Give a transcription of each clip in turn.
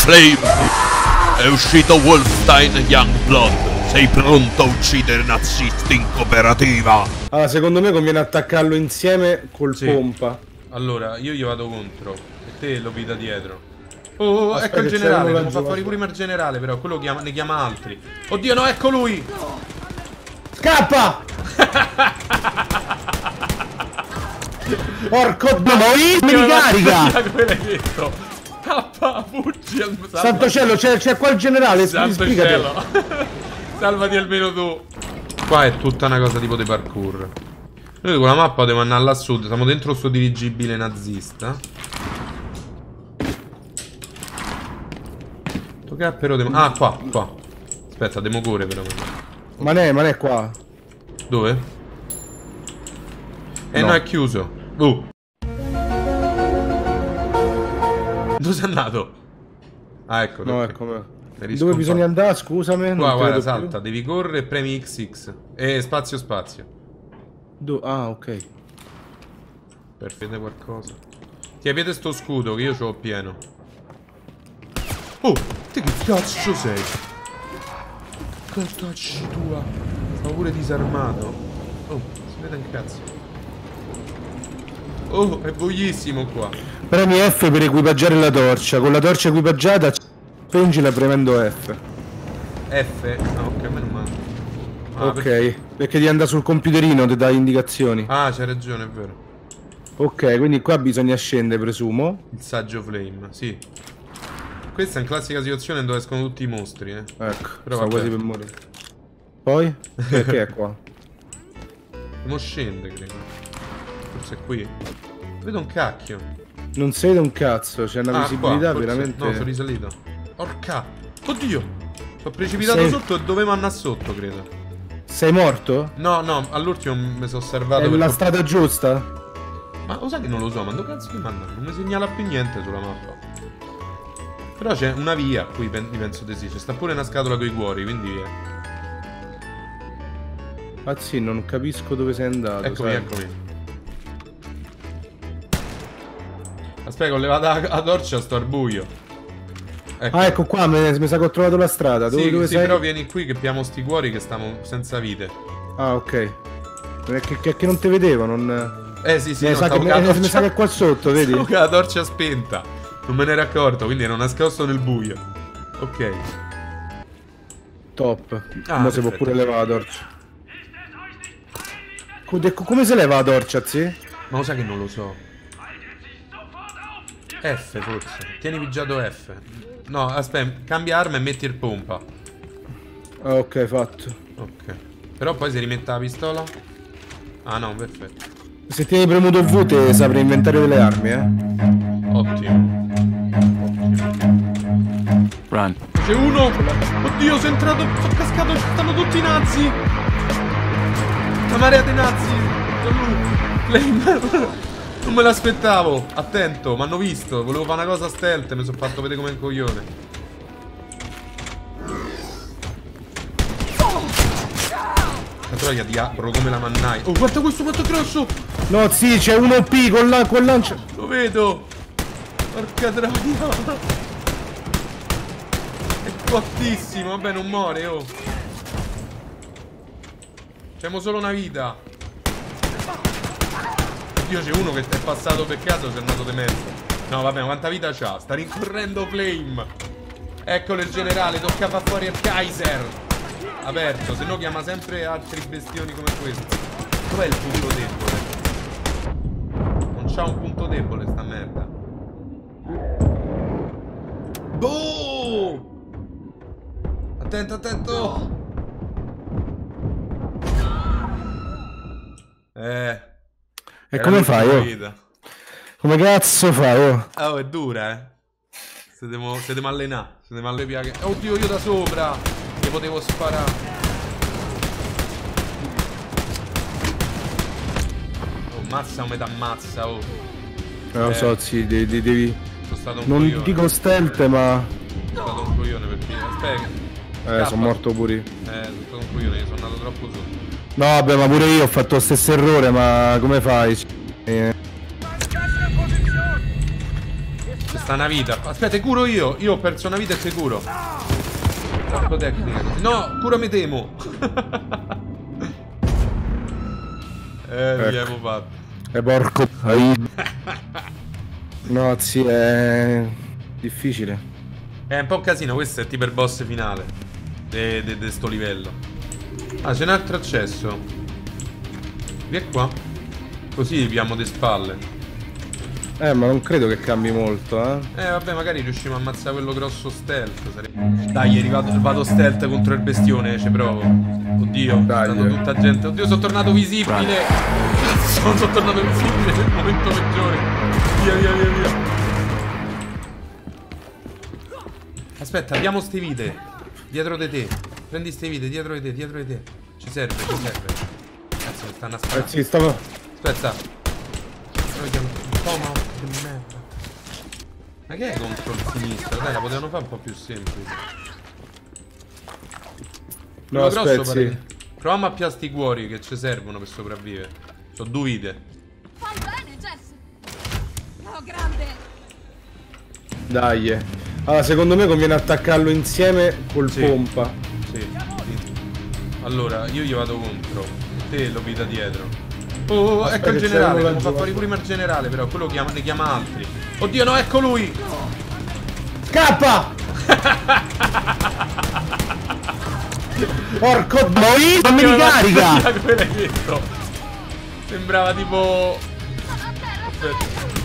Flame! È uscito Wolfenstein Youngblood. Sei pronto a uccidere nazisti in cooperativa? Allora, secondo me conviene attaccarlo insieme col pompa. Allora, io gli vado contro e te lo da dietro. Oh, aspetta, ecco il generale, devo far giù, fuori pure il generale, però quello ne chiama altri. Oddio, no, ecco lui! Scappa! Porco dio, mi ricarica! Come l'hai detto? Scappa, fuggi al... Santo cielo, c'è qua il generale, Santo cielo! Salvati almeno tu! Qua è tutta una cosa tipo di parkour. Noi con la mappa dobbiamo andare là a sud, siamo dentro sto dirigibile nazista. Che però ah, qua. Aspetta, devo correre però. Ma ne è qua. Dove? No, è chiuso. Dove sei andato? Ah, ecco. No, ecco. Dove bisogna andare? Scusami. Qua, guarda, salta. Devi correre e premi XX. E spazio. Ah, ok. Per vedere qualcosa. Ti avete sto scudo che io ce l'ho pieno. Oh, te che cazzo sei? Che cazzo tua? Stavo pure disarmato. Oh, si vede un cazzo. Oh, è buonissimo qua. Premi F per equipaggiare la torcia. Con la torcia equipaggiata spengila premendo F. F? Ah, ok, meno male. Ah, ok, perché ti andare sul computerino, ti dà indicazioni. Ah, c'hai ragione, è vero. Ok, quindi qua bisogna scendere, presumo. Il saggio flame, sì. Questa è una classica situazione dove escono tutti i mostri, eh. Ecco, però sto quasi per morire. Poi? Perché è qua? Dobbiamo scendere, credo. Forse è qui. Vedo un cacchio. Non si vede un cazzo, c'è una visibilità qua, veramente... No, sono risalito. Orca! Oddio! Sono precipitato sotto e dovevo andare sotto, credo. Sei morto? No, all'ultimo mi sono osservato. È la strada giusta? Ma lo sai che non lo so, ma dove cazzo mi manda? Non mi segnala più niente sulla mappa. Però c'è una via qui, penso di sì. C'è sta pure una scatola con i cuori, quindi via. Ah sì, non capisco dove sei andato. Eccomi. Aspetta, ho levato la torcia, sto al buio. Ecco. Ah, ecco qua, mi sa che ho trovato la strada. Dove sei? Però vieni qui che abbiamo sti cuori che stiamo senza vite. Ah, ok. Che non ti vedevo, non... Sì, mi sa che è qua sotto, vedi? Stavo con la torcia spenta. Non me ne ero accorto, quindi ero nascosto nel buio. Ok. Top. Ora si può pure levare la torcia. Come si leva la torcia, zi? Ma lo sai che non lo so. F forse. Tieni pigiato F. No, aspetta, cambia arma e metti il pompa. Ah, ok, fatto. Ok. Però poi si rimette la pistola. Ah no, perfetto. Se tieni premuto V ti si apre l'inventario delle armi, Ottimo. Run. C'è uno! Oddio, sono entrato, sono cascato, ci stanno tutti i nazi! La marea dei nazi! Non me l'aspettavo! Attento, mi hanno visto, volevo fare una cosa stealth, mi sono fatto vedere come un coglione. La troia diavolo come la mannai. Oh, guarda questo quanto è grosso! No, sì, c'è un OP con lancia. Lo vedo! Porca troia! È fortissimo, vabbè non muore, oh! Abbiamo solo una vita! Oddio, c'è uno che è passato per caso, si è andato di mezzo. No, vabbè, quanta vita c'ha? Sta rincorrendo Flame! Eccolo il generale, tocca far fuori il Kaiser! Aperto, se no chiama sempre altri bestioni come questo. Dov'è il punto debole? Non c'ha un punto debole sta merda. Boh! Attento! E come fai, oh? Come cazzo fai, oh? Oh, è dura, eh? Se devo allenare, se devo allenare. Oddio, io da sopra! Che potevo sparare. Oh, mazza come t'ammazza, oh. Lo so, sì, devi... Sono stato un non coglione. Dico stealth, ma... Sono stato un coglione perché... Aspetta. Sono morto pure io. Sono stato un coglione, sono andato troppo sotto. No, vabbè, ma pure io ho fatto lo stesso errore, ma come fai? Basta una vita. Aspetta, curo io. Io ho perso una vita e te curo. Troppo tecnica. No, cura me temo. Abbiamo fatto. Porco. No, sì, è difficile. È un po' un casino, questo è tipo il boss finale de sto livello. Ah, c'è un altro accesso. Vieni qua. Così viviamo de spalle. Ma non credo che cambi molto, vabbè, magari riusciamo a ammazzare quello grosso stealth. Dai, vado stealth contro il bestione, ci provo. Oddio, stanno tutta gente. Oddio, sono tornato visibile. Sono tornato visibile nel momento peggiore. Via, via, via, via. Aspetta, abbiamo ste vite. Dietro di te. Prendi ste vite, dietro di te, dietro di te. Ci serve, ci serve. Cazzo, mi stanno a sparare. Sì, stavo... Aspetta. Toma, che merda. Ma che è contro il sinistro? Dai, la potevano fare un po' più semplice. No, aspetti. Proviamo a piare sti cuori che ci servono per sopravvivere. Sono due vite. Fai bene, Jess. Oh, grande. Dai. Allora, secondo me conviene attaccarlo insieme col pompa. Sì. Allora, io gli vado contro. Te lo vita dietro. Oh, aspetta, ecco il generale. Devo far gioco. fuori prima il generale, però quello ne chiama altri. Oddio, no, ecco lui. Scappa! Porco boy, non mi ricarica! Come l'hai detto? Sembrava tipo... Aspetta.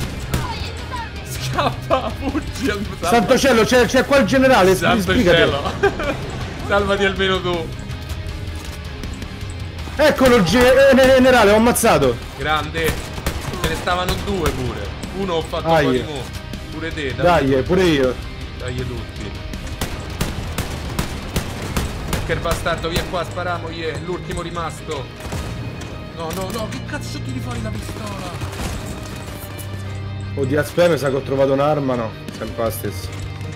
Scappa, fuggi. Santo cielo, c'è qua il generale, Santo cielo. Salvati almeno tu. Eccolo il generale, ho ammazzato. Grande. Ce ne stavano due pure. Uno ho fatto un po' di mo. Pure te, dai, pure io. Dai tutti. Che bastardo, via qua, sparamogli. L'ultimo rimasto. No, no, no, che cazzo tiri fuori la pistola? Oddio, aspetta, mi sa che ho trovato un'arma, no? Sempre la stessa.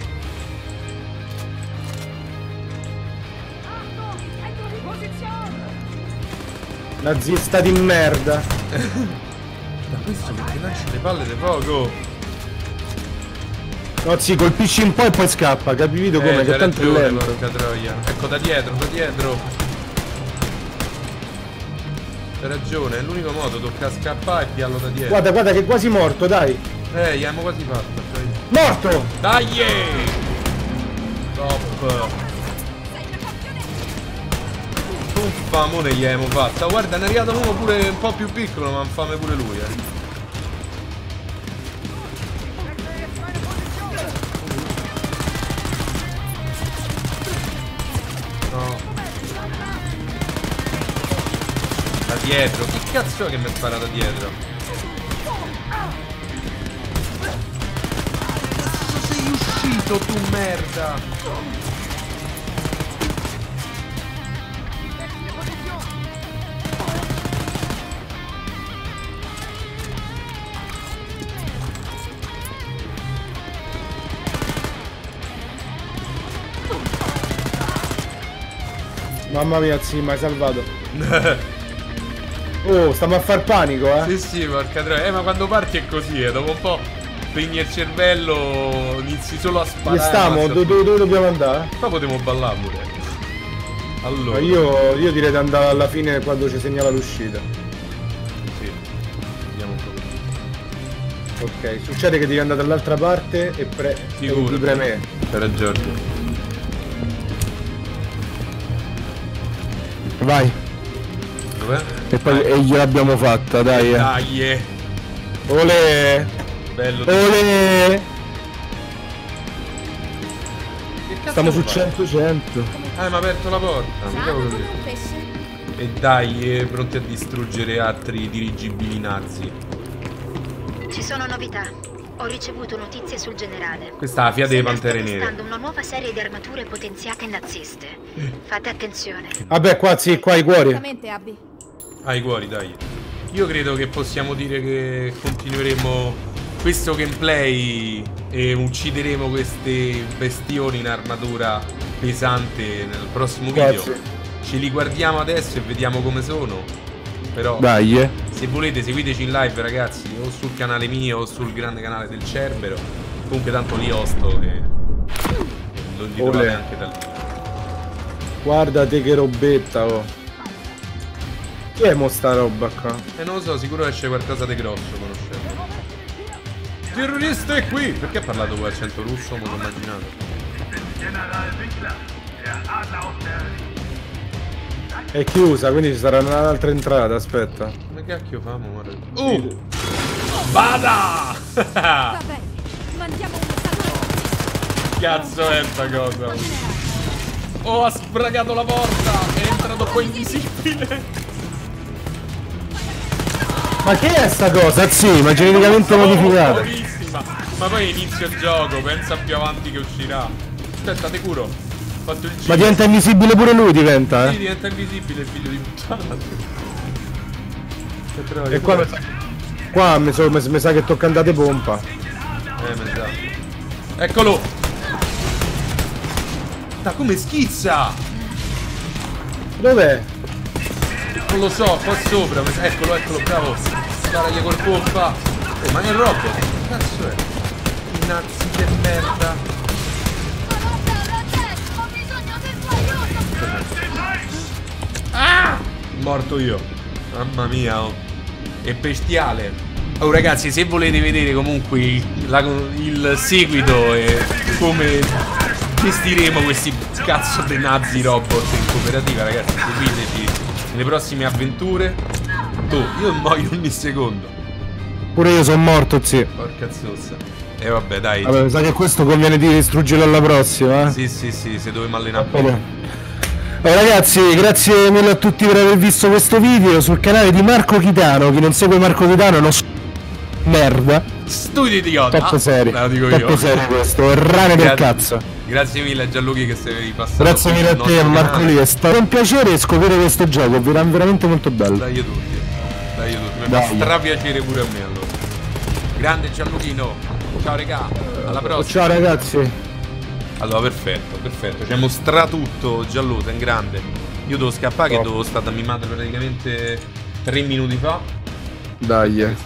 Nazista di merda. Da questo perché lancia le palle di fuoco. No, sì, colpisci un po' e poi scappa, capito come? Che tanto è lento. Porca troia. Ecco, da dietro, da dietro. Hai ragione, è l'unico modo, tocca scappare e piarlo da dietro. Guarda, guarda che è quasi morto, dai. Gli abbiamo quasi fatto. Morto! Dai! Top! Uffa, mo ne gli abbiamo fatta. Guarda, ne è arrivato uno pure un po' più piccolo, ma infame pure lui, No. Da dietro. Che cazzo è che mi spara da dietro? Cazzo sei uscito, tu merda! Mamma mia, sì, mi hai salvato. Oh, stiamo a far panico, Sì, sì, porca troia. Ma quando parti è così, dopo un po' spegni il cervello, inizi solo a sparare. Dove stiamo? Dove dobbiamo andare? Qua potremmo ballare pure. Allora. Io direi di andare alla fine quando ci segnala l'uscita. Sì. Vediamo un po'. Ok, succede che devi andare dall'altra parte e preme. Per ragione. Vai. Dov'è? E poi gliel'abbiamo fatta, dai. Dai. Olè. Bello. Olè. Che cazzo Stiamo su fai? 100. Mi ha aperto la porta. E dai, pronti a distruggere altri dirigibili nazi. Ci sono novità. Ho ricevuto notizie sul generale. Questa è la Fiat delle Pantere Sta Nere. testando una nuova serie di armature potenziate naziste. Fate attenzione. Vabbè, qua sì, qua i cuori. Esattamente, Abby. Ai cuori, dai. Io credo che possiamo dire che continueremo questo gameplay e uccideremo queste bestioni in armatura pesante nel prossimo video. Grazie. Ce li guardiamo adesso e vediamo come sono. Però Dai, se volete seguiteci in live, ragazzi, o sul canale mio o sul grande canale del Cerbero. Comunque tanto li osto e non li trovate anche da lì. Guardate che robetta, oh. Chi è mo sta roba qua? Non lo so, sicuro esce qualcosa di grosso, conoscete. Terrorista è qui! Perché ha parlato con l'accento russo? Non l'ho immaginato. È chiusa, quindi ci sarà un'altra entrata, aspetta. Ma che cacchio famo? Vada! Va bene, mandiamo un messaggio. Cazzo è sta cosa? Oh, ha sbragato la porta! È entrato qua invisibile! Ma che è sta cosa? Sì, ma geneticamente modificata. Buonissima! Ma poi inizio il gioco, pensa più avanti che uscirà. Aspetta, te curo. Ho fatto il giro. Ma diventa invisibile pure lui, diventa, Sì, diventa invisibile il figlio di puttana. E qua mi sa che tocca andare pompa. Mi sa. Eccolo! Da come schizza! Dov'è? Non lo so, qua sopra. Eccolo, bravo. Sparagli col pompa. Oh, ma è il robot. Che cazzo è? I nazi di merda. Ho bisogno del tuo aiuto. Ah! Morto io. Mamma mia, oh. È bestiale. Oh ragazzi, se volete vedere comunque il seguito e come gestiremo questi cazzo di nazi robot in cooperativa, ragazzi, seguiteci nelle prossime avventure. Io muoio ogni secondo. Pure io sono morto, zio. Porca zozza. E vabbè, dai. Vabbè, mi sa che questo conviene di distruggerlo alla prossima, Sì, se dovevamo allenare bene. Ragazzi, grazie mille a tutti per aver visto questo video sul canale di Marco Chitano. Chi non segue Marco Chitano è uno merda. Studio idiota. Troppo serio. La dico Troppo io. serio questo, è rane del cazzo. Grazie mille a Gianluca che sei passato. Grazie mille a te, Marco Lì. È stato un piacere scoprire questo gioco, veramente molto bello. Dai tutti. Mi fa strapiacere pure a me allora. Grande Gianluchino. Ciao regà, alla prossima. Ciao ragazzi. Allora, perfetto. Ci ha mostrato tutto Gianluca, in grande. Io devo scappare che devo stare da mia madre praticamente 3 minuti fa. Dai.